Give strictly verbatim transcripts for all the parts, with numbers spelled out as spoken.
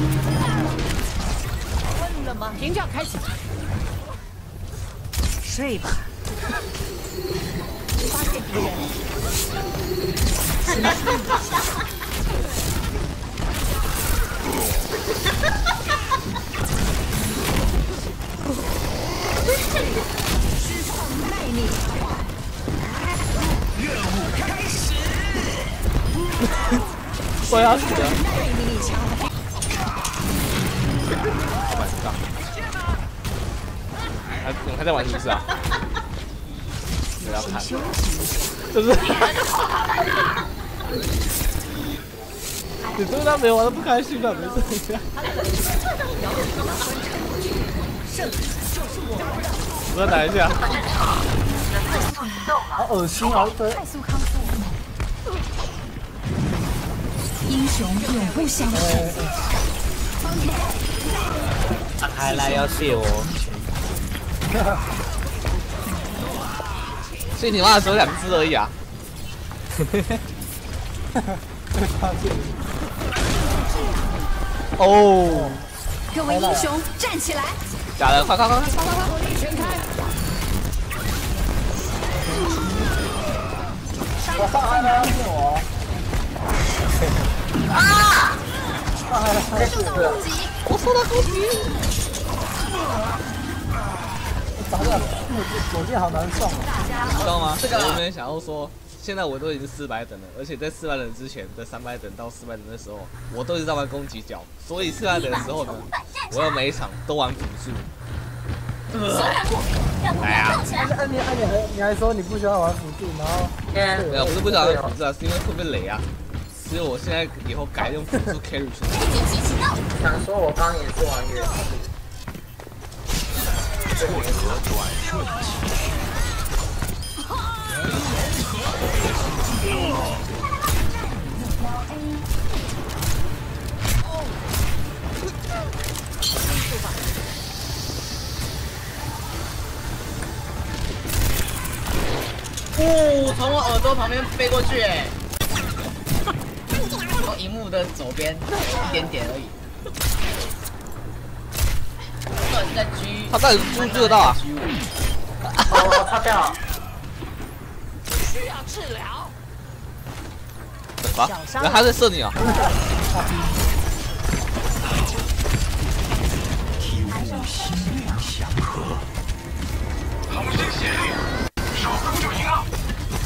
问了吗？评价开启。睡吧。发现敌人。释放耐力。任务开始。 我要死了。还你还在玩是不是啊？不要看，就是，你对他没玩的不开心了，没事。我要打一下。 好恶心啊！对。 英雄永不相识。 他还来要谢我。 所以你妈的只有两只而已啊！哦！ 各位英雄站起来！ 假的，快快快快快快！ 火力全开！ 我上海来要是我。 啊！ 受到攻击！ 我受到攻击！ 打的火箭好难送， 你知道吗？这个我们想要说，现在我都已经四百等了，而且在四百等之前的三百等到四百等的时候，我都是在玩攻击角，所以四百等的时候呢，我要每一场都玩辅助。哎呀！ 哎你哎你还你还说你不喜欢玩辅助，然后没有，不是不喜欢玩辅助啊，是因为会被雷啊。所以我现在以后改用辅助 carry 出来。 想说我刚也是玩元素。哦，从我耳朵旁边飞过去，哎，从荧幕的左边一点点而已。在 G， 他到底追不追得到啊？ 哦，擦掉。 需要治疗。 什么？原来他在射你啊！ 体悟心灵祥和。同心协力，守住就赢了。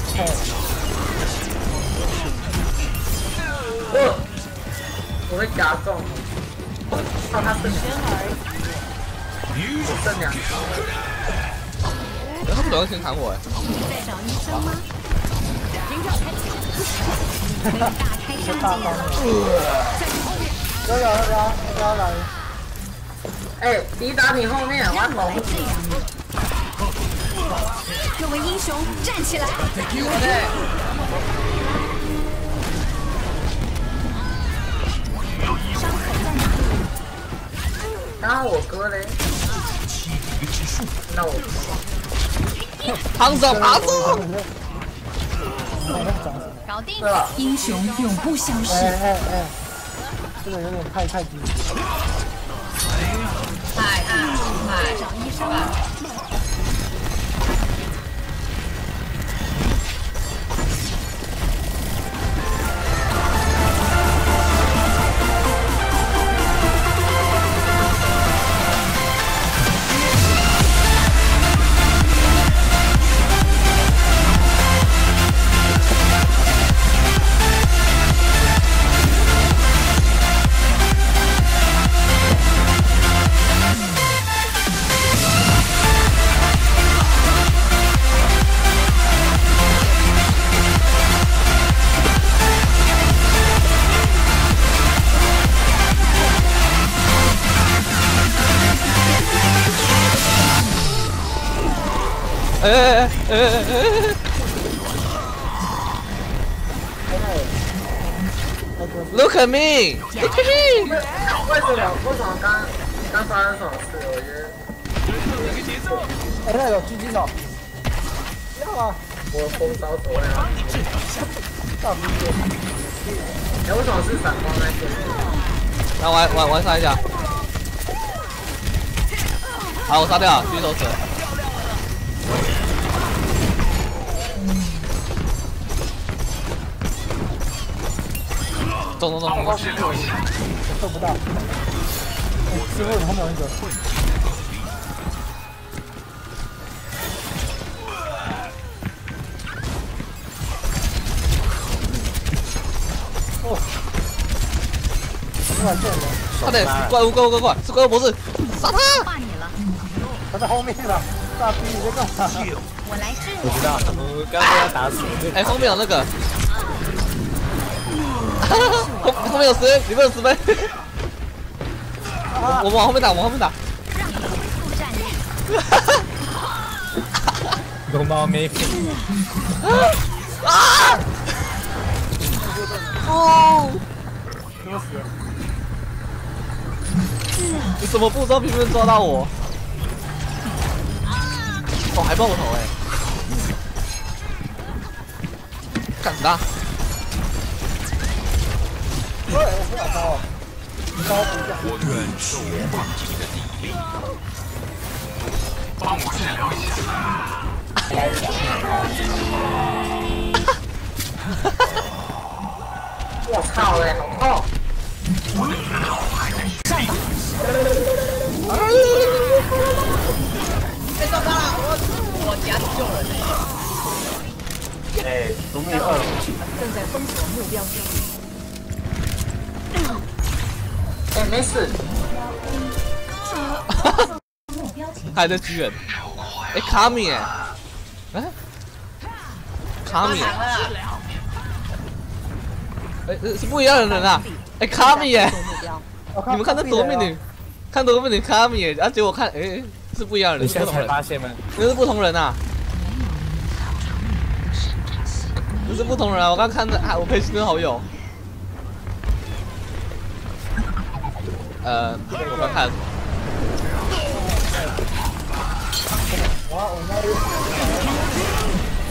我我会夹中，靠他剩两。剩两条， 他不主要先砍我哎！ 在找医生吗？停跳开启，大开杀戒。 要要要要来！ 哎，抵达你后面，完了！ 各位英雄站起来！ 对。 伤口在哪里？ 然后我哥嘞？那我堂长爬住！ 搞定！英雄永不消失。 哎哎哎，这个有点太太低级了。 太太太找医生吧。 哎哎哎哎哎 ！Look at me! Look at me! 为什么？为什么刚刚发生什么事？我觉得。 哎，那个狙击手，不要啊！ 我风烧手了。 大明星。 哎，为什么是闪光那些？ 啊！ 那我我我杀一下。好，我杀掉了，狙手死了。中中中中！ 我受不到。师傅，你后面有一个。哦。 快点，怪物怪物怪物怪物，是怪物博士，杀他！ 画你了， 他在后面了，大逼你在干嘛？ 我来治我知道，我刚刚要打死。 哎，后面有那个，后后面有十，里面有十倍。我我往后面打，往后面打。 让你速战力。 龙猫没。 啊！哦！ 怎么死？ 你什么步骤偏偏抓到我？哦，还爆头哎！干什么？ 对，我不想刀，刀不下。 我愿受放弃的地力，帮我治疗一下。 我操嘞，好痛！ 我的人口还在上吧。 被撞到了，我我夹救了。 哎，独命二。 正在封锁目标中。 哎，没事。 还在支援。哎，卡米哎，哎，卡米。哎，是不一样的人啊！哎，卡米哎，你们看那夺命女，看夺命女卡米哎，然后结果看哎是不一样的人， 你现在才发现吗？ 那是不同人啊，不是不同人啊！我刚看的啊，我配新的好友。呃，我刚看了什么？ 哇，我那里。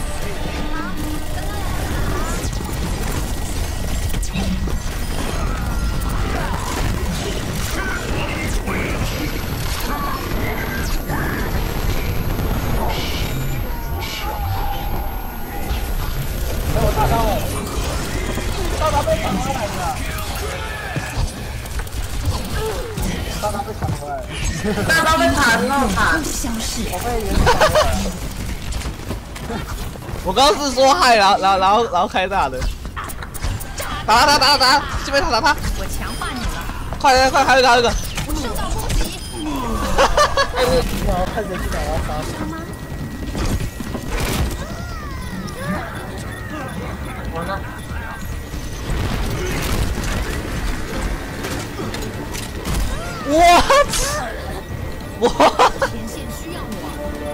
我大刀了，大刀被抢回来了，大刀被抢回来了， 大刀被弹了，弹！ 我被人抢回来了。 我刚刚是说嗨，然后然后然后然后开大的，打他打他打他，这边打打他， 我强化你了， 快点快，还有一个还有一个， 受到攻击。 哎，你要看着进来，我要杀死。 我呢？ 我我前线需要我。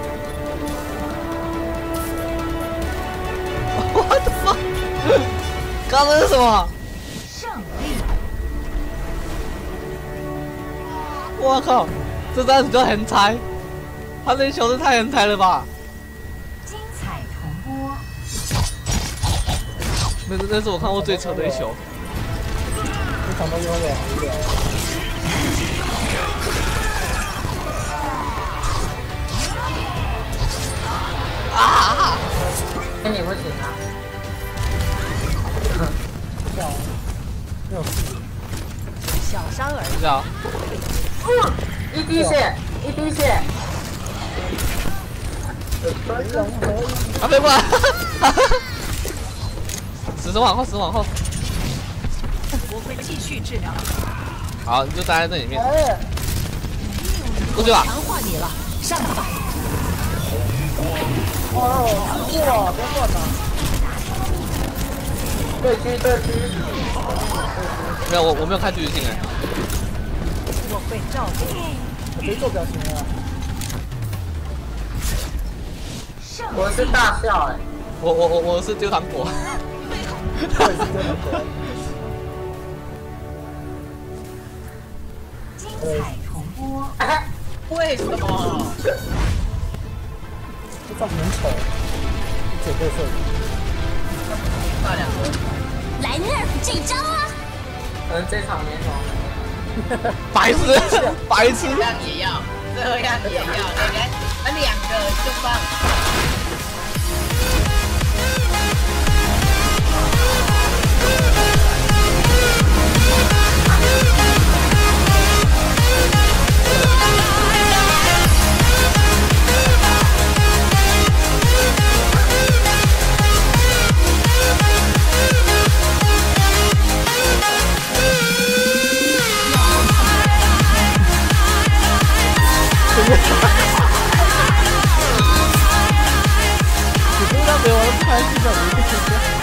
我的妈！刚刚是什么？ 胜利！ 我靠，这战士就很菜，他那球是太很菜了吧？ 精彩重播。 那是那是我看过最扯的一球。 你抢到优点，优点。 啊！ 跟你不行啊！ 这样，没有事。 小伤而已。 这样， 一滴血，一滴血。 啊飞过来！死神往后，死神往后。 我会继续治疗。 好，你就待在这里面。 哎， 过去吧。 强化你了，上吧。 哦，哇，别乱打。 对狙对狙。 没有，我我没有看剧情哎。 我会照顾你。 我没做表情啊。 我是大笑哎。 我我我我是丢糖果。 我也是真的。 精彩重播。 为什么？ 这造型很丑，一整个色。 大两个。 来 nerf 这一招啊！ 可能这场没什么。 白痴，白痴。 这样也要，这样也要，来来，啊两个就放。 你不知道没有人拍戏的，你不知道。